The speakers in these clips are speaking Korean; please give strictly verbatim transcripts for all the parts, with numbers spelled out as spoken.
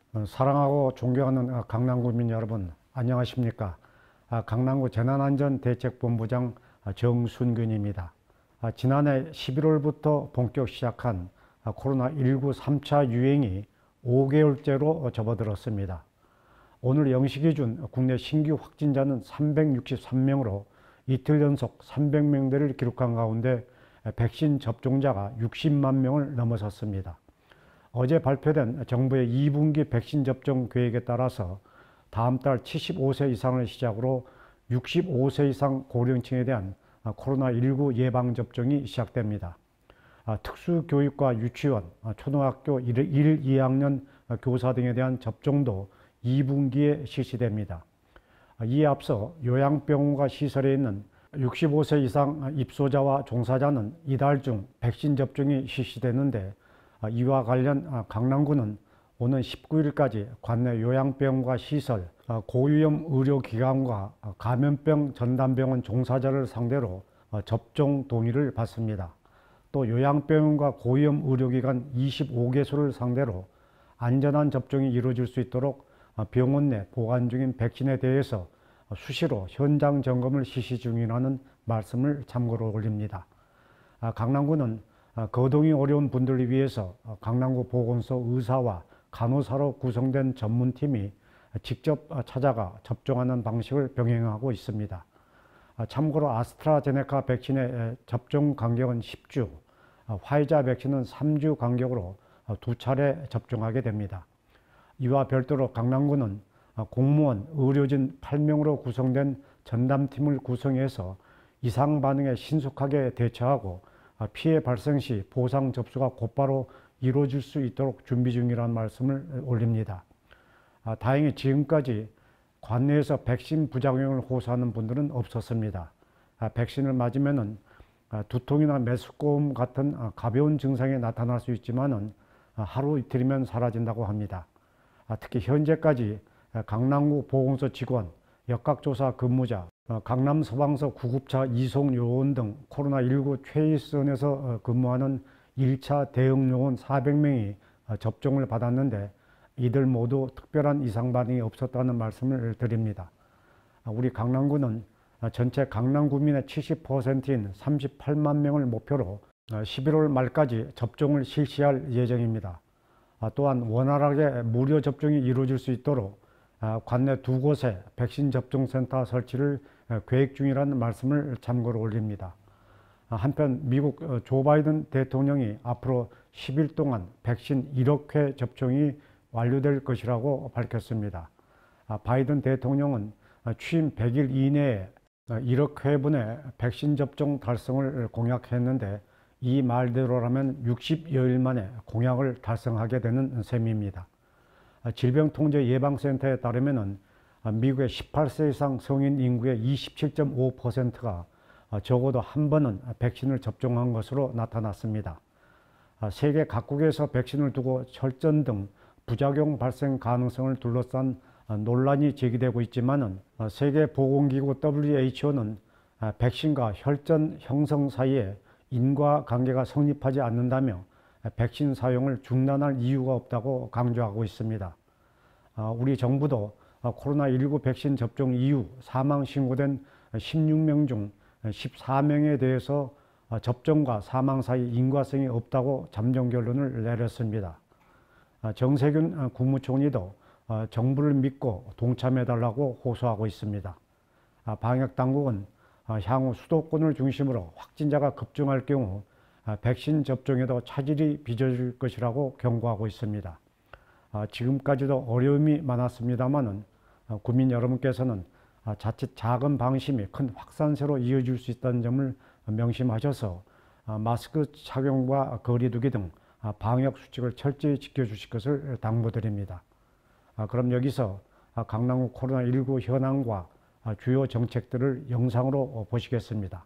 어, 사랑하고 존경하는 어, 강남구민 여러분, 안녕하십니까? 아, 강남구 재난안전대책본부장 아, 정순근입니다. 아, 지난해 십일월부터 본격 시작한 아, 코로나 일구 삼 차 유행이 오 개월째로 접어들었습니다. 오늘 영 시 기준 국내 신규 확진자는 삼백육십삼 명으로 이틀 연속 삼백 명대를 기록한 가운데 백신 접종자가 육십만 명을 넘어섰습니다. 어제 발표된 정부의 이 분기 백신 접종 계획에 따라서 다음 달 칠십오 세 이상을 시작으로 육십오 세 이상 고령층에 대한 코로나 일구 예방접종이 시작됩니다. 특수교육과 유치원, 초등학교 일, 이 학년 교사 등에 대한 접종도 이 분기에 실시됩니다. 이에 앞서 요양병원과 시설에 있는 육십오 세 이상 입소자와 종사자는 이달 중 백신 접종이 실시되는데, 이와 관련 강남구는 오는 십구 일까지 관내 요양병원과 시설, 고위험 의료기관과 감염병 전담병원 종사자를 상대로 접종 동의를 받습니다. 또 요양병원과 고위험 의료기관 이십오 개소를 상대로 안전한 접종이 이루어질 수 있도록 병원 내 보관 중인 백신에 대해서 수시로 현장 점검을 실시 중이라는 말씀을 참고로 올립니다. 강남구는 거동이 어려운 분들을 위해서 강남구 보건소 의사와 간호사로 구성된 전문팀이 직접 찾아가 접종하는 방식을 병행하고 있습니다. 참고로 아스트라제네카 백신의 접종 간격은 십 주, 화이자 백신은 삼 주 간격으로 두 차례 접종하게 됩니다. 이와 별도로 강남구는 공무원, 의료진 팔 명으로 구성된 전담팀을 구성해서 이상 반응에 신속하게 대처하고 피해 발생 시 보상 접수가 곧바로 이루어질 수 있도록 준비 중이라는 말씀을 올립니다. 다행히 지금까지 관내에서 백신 부작용을 호소하는 분들은 없었습니다. 백신을 맞으면 두통이나 메스꺼움 같은 가벼운 증상이 나타날 수 있지만 하루 이틀이면 사라진다고 합니다. 특히 현재까지 강남구 보건소 직원, 역학조사 근무자, 강남 소방서 구급차 이송 요원 등 코로나 일구 최일선에서 근무하는 일 차 대응 요원 사백 명이 접종을 받았는데 이들 모두 특별한 이상 반응이 없었다는 말씀을 드립니다. 우리 강남구는 전체 강남 구민의 칠십 퍼센트인 삼십팔만 명을 목표로 십일월 말까지 접종을 실시할 예정입니다. 또한 원활하게 무료 접종이 이루어질 수 있도록 관내 두 곳에 백신 접종센터 설치를 계획 중이라는 말씀을 참고로 올립니다. 한편 미국 조 바이든 대통령이 앞으로 십 일 동안 백신 일억 회 접종이 완료될 것이라고 밝혔습니다. 바이든 대통령은 취임 백 일 이내에 일억 회분의 백신 접종 달성을 공약했는데 이 말대로라면 육십여일 만에 공약을 달성하게 되는 셈입니다. 질병통제예방센터에 따르면 미국의 십팔 세 이상 성인 인구의 이십칠 점 오 퍼센트가 적어도 한 번은 백신을 접종한 것으로 나타났습니다. 세계 각국에서 백신을 두고 혈전 등 부작용 발생 가능성을 둘러싼 논란이 제기되고 있지만 세계보건기구 더블유 에이치 오는 백신과 혈전 형성 사이에 인과관계가 성립하지 않는다며 백신 사용을 중단할 이유가 없다고 강조하고 있습니다. 우리 정부도 코로나 일구 백신 접종 이후 사망 신고된 십육 명 중 십사 명에 대해서 접종과 사망 사이 인과성이 없다고 잠정 결론을 내렸습니다. 정세균 국무총리도 정부를 믿고 동참해달라고 호소하고 있습니다. 방역당국은 향후 수도권을 중심으로 확진자가 급증할 경우 백신 접종에도 차질이 빚어질 것이라고 경고하고 있습니다. 지금까지도 어려움이 많았습니다만 국민 여러분께서는 자칫 작은 방심이 큰 확산세로 이어질 수 있다는 점을 명심하셔서 마스크 착용과 거리두기 등 방역 수칙을 철저히 지켜주실 것을 당부드립니다. 그럼 여기서 강남구 코로나 일구 현황과 주요 정책들을 영상으로 보시겠습니다.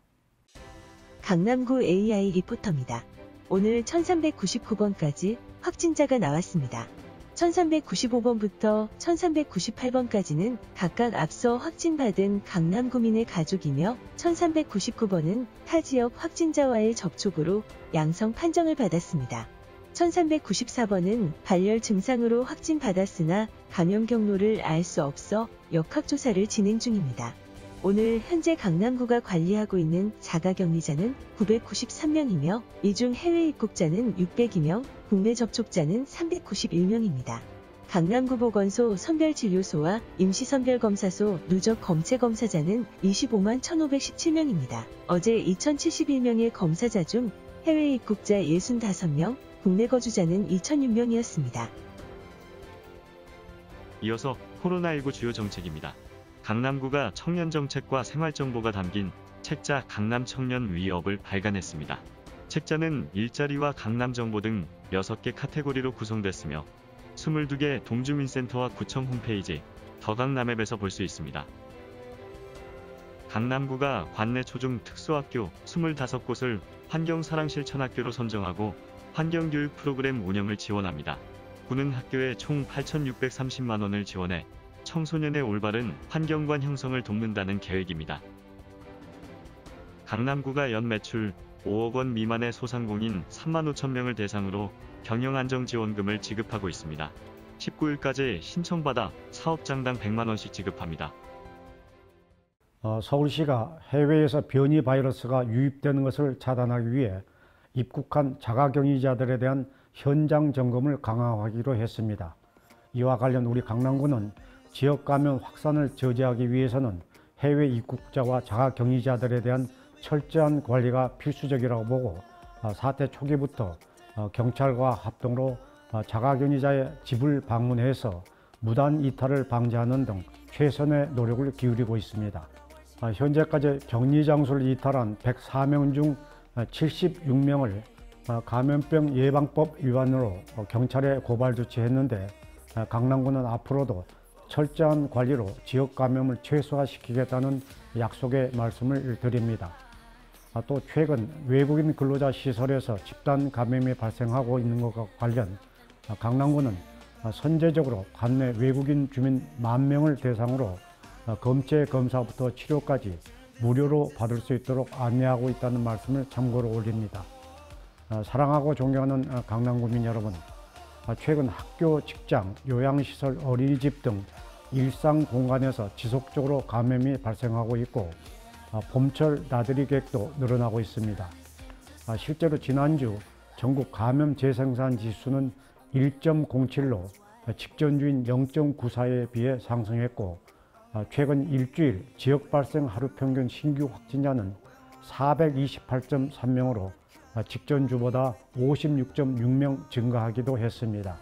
강남구 에이아이 리포터입니다. 오늘 천삼백구십구 번까지 확진자가 나왔습니다. 천삼백구십오 번부터 천삼백구십팔 번까지는 각각 앞서 확진받은 강남구민의 가족이며 천삼백구십구 번은 타 지역 확진자와의 접촉으로 양성 판정을 받았습니다. 천삼백구십사 번은 발열 증상으로 확진받았으나 감염 경로를 알 수 없어 역학조사를 진행 중입니다. 오늘 현재 강남구가 관리하고 있는 자가격리자는 구백구십삼 명이며 이 중 해외 입국자는 육백이 명, 국내 접촉자는 삼백구십일 명입니다. 강남구 보건소 선별진료소와 임시선별검사소 누적 검체 검사자는 이십오만 천오백십칠 명입니다. 어제 이천칠십일 명의 검사자 중 해외 입국자 육십오 명, 국내 거주자는 이천육 명이었습니다. 이어서 코로나십구 주요 정책입니다. 강남구가 청년 정책과 생활 정보가 담긴 책자 강남 청년 위업을 발간했습니다. 책자는 일자리와 강남 정보 등 여섯 개 카테고리로 구성됐으며 이십이 개 동주민센터와 구청 홈페이지 더강남앱에서 볼 수 있습니다. 강남구가 관내 초중 특수학교 이십오 곳을 환경사랑실천학교로 선정하고 환경교육 프로그램 운영을 지원합니다. 구는 학교에 총 팔천육백삼십만 원을 지원해 청소년의 올바른 환경관 형성을 돕는다는 계획입니다. 강남구가 연 매출 오억 원 미만의 소상공인 삼만 오천 명을 대상으로 경영안정지원금을 지급하고 있습니다. 십구 일까지 신청받아 사업장당 백만 원씩 지급합니다. 어, 서울시가 해외에서 변이 바이러스가 유입되는 것을 차단하기 위해 입국한 자가격리자들에 대한 현장 점검을 강화하기로 했습니다. 이와 관련 우리 강남구는 지역 감염 확산을 저지하기 위해서는 해외 입국자와 자가격리자들에 대한 철저한 관리가 필수적이라고 보고 사태 초기부터 경찰과 합동으로 자가격리자의 집을 방문해서 무단 이탈을 방지하는 등 최선의 노력을 기울이고 있습니다. 현재까지 격리장소를 이탈한 백사 명 중 칠십육 명을 감염병 예방법 위반으로 경찰에 고발 조치했는데 강남구는 앞으로도 철저한 관리로 지역 감염을 최소화시키겠다는 약속의 말씀을 드립니다. 또 최근 외국인 근로자 시설에서 집단 감염이 발생하고 있는 것과 관련 강남구는 선제적으로 관내 외국인 주민 만 명을 대상으로 검체 검사부터 치료까지 무료로 받을 수 있도록 안내하고 있다는 말씀을 참고로 올립니다. 사랑하고 존경하는 강남구민 여러분, 최근 학교, 직장, 요양시설, 어린이집 등 일상 공간에서 지속적으로 감염이 발생하고 있고 봄철 나들이 객도 늘어나고 있습니다. 실제로 지난주 전국 감염 재생산 지수는 일 점 공칠로 직전주인 영 점 구사에 비해 상승했고 최근 일주일 지역 발생 하루 평균 신규 확진자는 사백이십팔 점 삼 명으로 직전주보다 오십육 점 육 명 증가하기도 했습니다.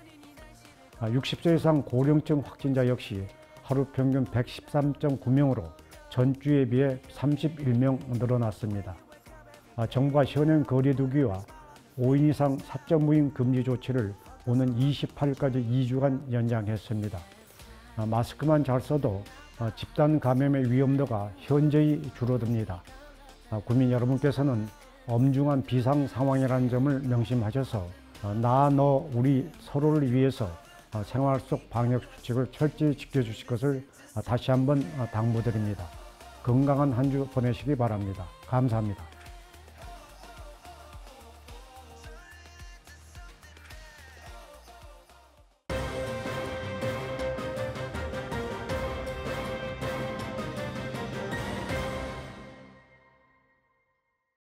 육십 세 이상 고령층 확진자 역시 하루 평균 백십삼 점 구 명으로 전주에 비해 삼십일 명 늘어났습니다. 정부가 현행 거리두기와 오 인 이상 사적 모임 금지 조치를 오는 이십팔 일까지 이 주간 연장했습니다. 마스크만 잘 써도 집단 감염의 위험도가 현저히 줄어듭니다. 국민 여러분께서는 엄중한 비상 상황이라는 점을 명심하셔서 나, 너, 우리 서로를 위해서 생활 속 방역 수칙을 철저히 지켜주실 것을 다시 한번 당부드립니다. 건강한 한 주 보내시기 바랍니다. 감사합니다.